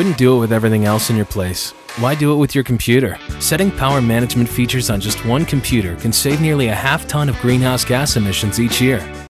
couldn't do it with everything else in your place. Why do it with your computer? Setting power management features on just one computer can save nearly a half ton of greenhouse gas emissions each year.